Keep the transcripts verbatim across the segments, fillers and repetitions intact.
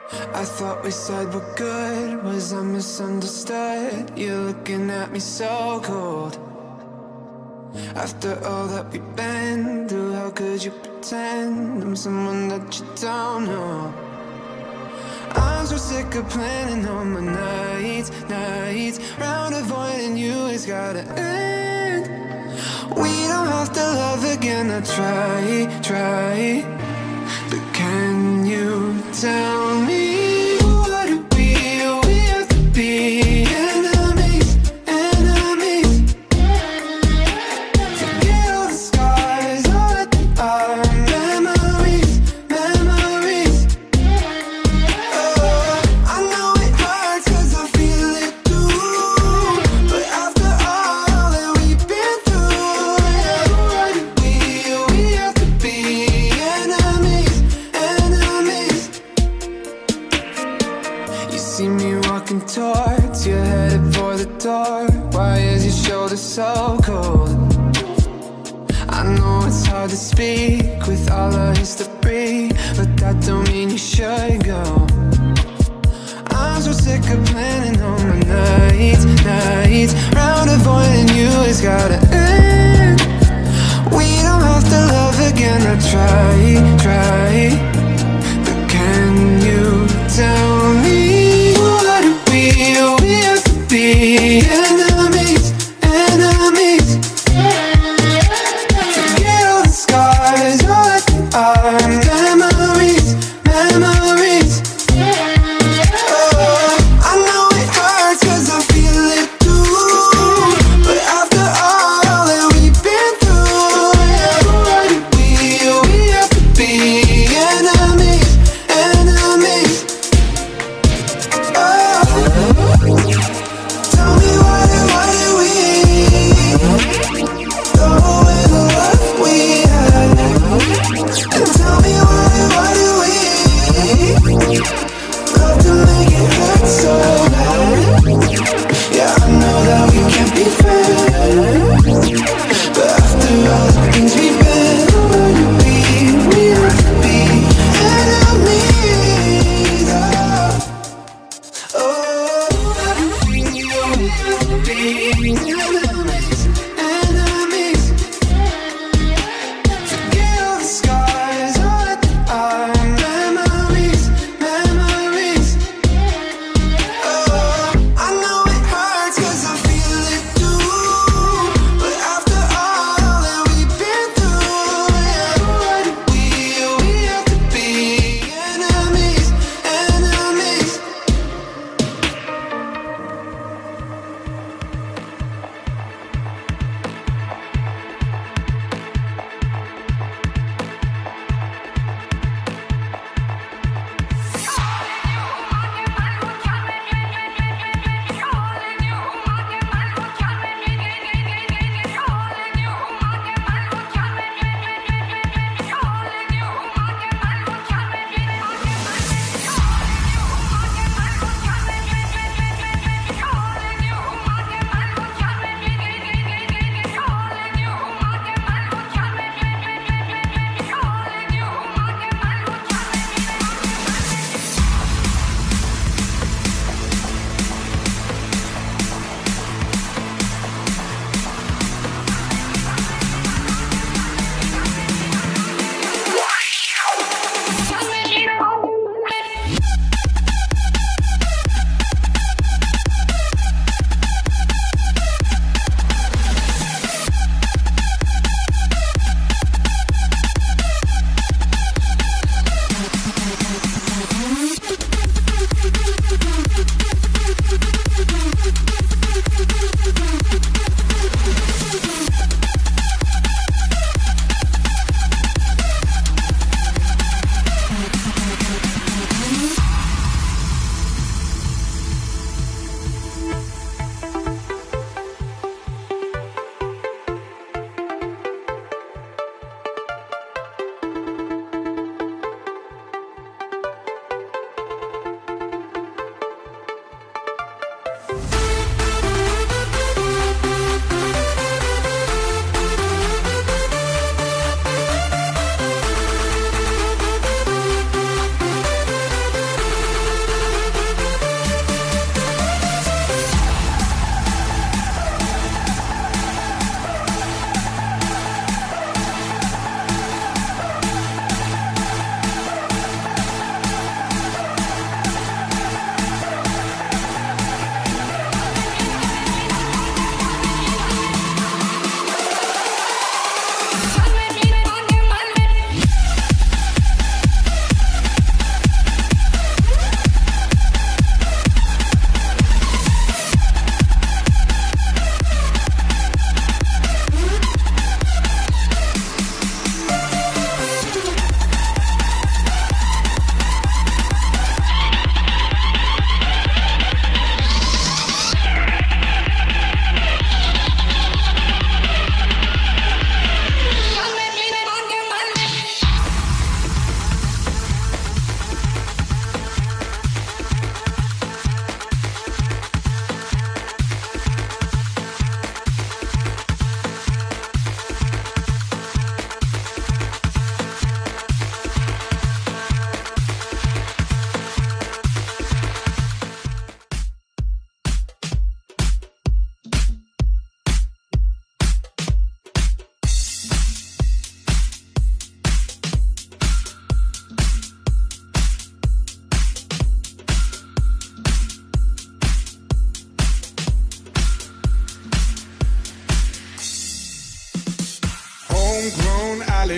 I thought we said we're good. Was I misunderstood? You're looking at me so cold. After all that we've been through, how could you pretend I'm someone that you don't know? I'm so sick of planning all my nights, nights round avoiding you, it's gotta end. We don't have to love again, I try, try. But can you tell me, would we, we have to be enemies, enemies? Forget all the scars, all that are memories, memories. Oh, I know it hurts 'cause I feel it too. But after all that we've been through, yeah, would we, we have to be enemies, enemies. You see me walking towards you, headed for the door. Why is your shoulder so cold? I know it's hard to speak with all our history, but that don't mean you should go. I'm so sick of planning all my nights, nights round avoiding you, it's gotta end. We don't have to love again, I try, try. But can you tell me, would we, we have to be enemies, enemies? Forget all the scars, all that are memories, memories. Oh, I know it hurts 'cause I feel it too. But after all that we've been through, yeah, would we, we have to be enemies, enemies.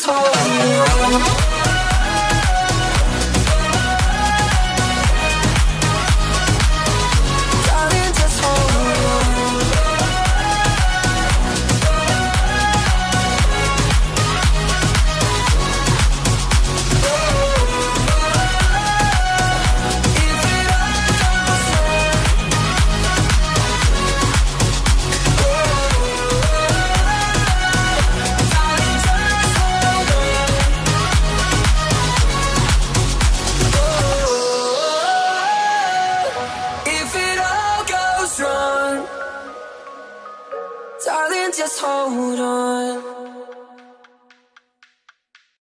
just hold on. Darling, just hold on. If it all goes wrong, darling, just hold on. If it all goes wrong, darling, just hold on.